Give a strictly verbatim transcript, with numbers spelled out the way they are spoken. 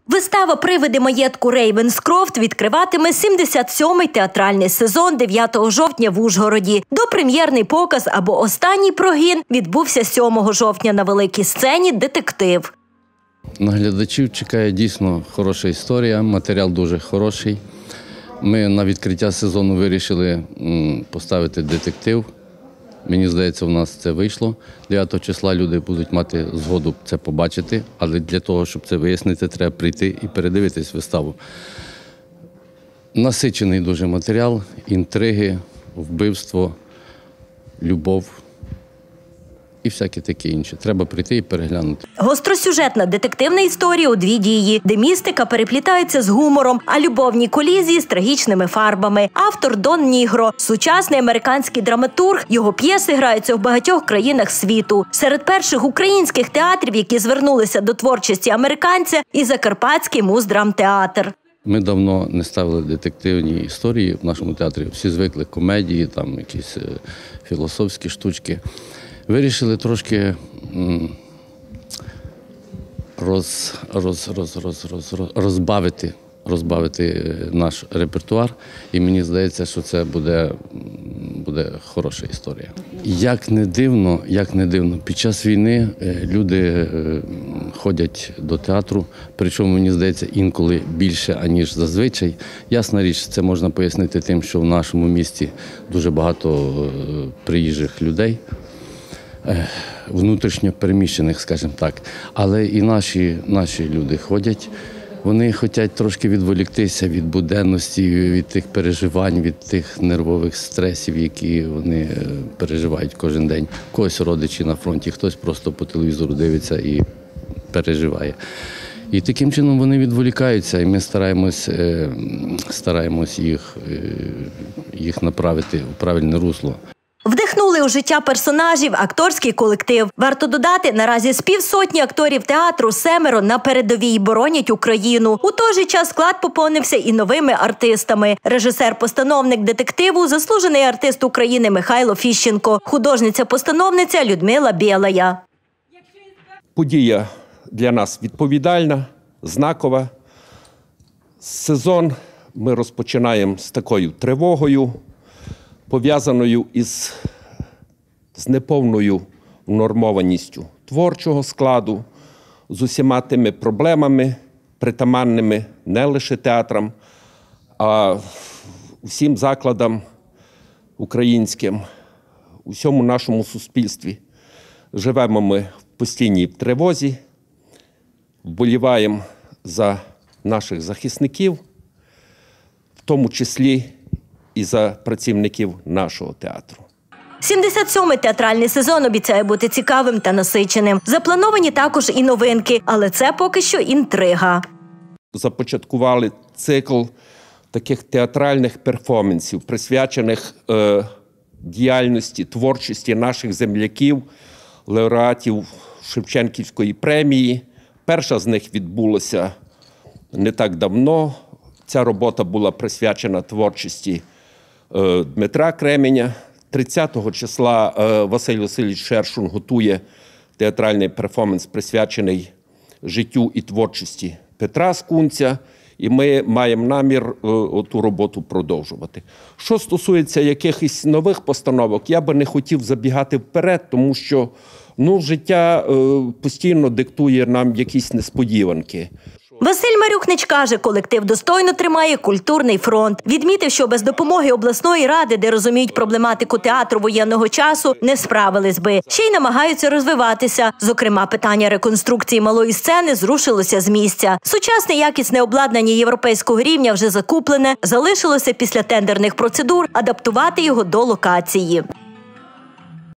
Вистава «Привиди маєтку Рейвенскрофт» відкриватиме сімдесят сьомий театральний сезон дев'ятого жовтня в Ужгороді. Допрем'єрний показ або останній прогін відбувся сьомого жовтня на великій сцені «Детектив». На глядачів чекає дійсно хороша історія, матеріал дуже хороший. Ми на відкриття сезону вирішили поставити детектив. Мені здається, у нас це вийшло. дев'ятого числа люди будуть мати згоду це побачити, але для того, щоб це вияснити, треба прийти і передивитись виставу. Насичений дуже матеріал, інтриги, вбивство, любов і всяке таке інше. Треба прийти і переглянути. Гостросюжетна детективна історія у дві дії, де містика переплітається з гумором, а любовні колізії – з трагічними фарбами. Автор Дон Нігро – сучасний американський драматург. Його п'єси граються в багатьох країнах світу. Серед перших українських театрів, які звернулися до творчості американця, і Закарпатський муздрамтеатр. Ми давно не ставили детективні історії в нашому театрі. Всі звикли комедії, там якісь філософські штучки. Вирішили трошки роз, роз, роз, роз, роз, розбавити, розбавити наш репертуар, і мені здається, що це буде, буде хороша історія. Як не дивно, як не дивно, під час війни люди ходять до театру, причому, мені здається, інколи більше, аніж зазвичай. Ясна річ, це можна пояснити тим, що в нашому місті дуже багато приїжджих людей, внутрішньо переміщених, скажімо так. Але і наші, наші люди ходять, вони хочуть трошки відволіктися від буденності, від тих переживань, від тих нервових стресів, які вони переживають кожен день. Когось родичі на фронті, хтось просто по телевізору дивиться і переживає. І таким чином вони відволікаються, і ми стараємось, стараємось їх, їх направити у правильне русло. Вдихнули у життя персонажів акторський колектив. Варто додати, наразі з півсотні акторів театру семеро на передовій боронять Україну. У той же час склад поповнився і новими артистами. Режисер-постановник детективу – заслужений артист України Михайло Фіщенко, художниця-постановниця Людмила Білая. Подія для нас відповідальна, знакова. Сезон ми розпочинаємо з такою тривогою, пов'язаною із з неповною внормованістю творчого складу, з усіма тими проблемами, притаманними не лише театрам, а усім закладам українським, у всьому нашому суспільстві. Живемо ми в постійній тривозі, вболіваємо за наших захисників, в тому числі і за працівників нашого театру. сімдесят сьомий театральний сезон обіцяє бути цікавим та насиченим. Заплановані також і новинки, але це поки що інтрига. Започаткували цикл таких театральних перформансів, присвячених е, діяльності, творчості наших земляків, лауреатів Шевченківської премії. Перша з них відбулася не так давно. Ця робота була присвячена творчості е, Дмитра Кременя. тридцятого числа е, Василь Васильович Шершун готує театральний перформанс, присвячений життю і творчості Петра Скунця. І ми маємо намір е, ту роботу продовжувати. Що стосується якихось нових постановок, я би не хотів забігати вперед, тому що ну, життя е, постійно диктує нам якісь несподіванки. Василь Марюхнич каже, колектив достойно тримає культурний фронт. Відмітив, що без допомоги обласної ради, де розуміють проблематику театру воєнного часу, не справились би. Ще й намагаються розвиватися. Зокрема, питання реконструкції малої сцени зрушилося з місця. Сучасне якісне обладнання європейського рівня вже закуплене. Залишилося після тендерних процедур адаптувати його до локації.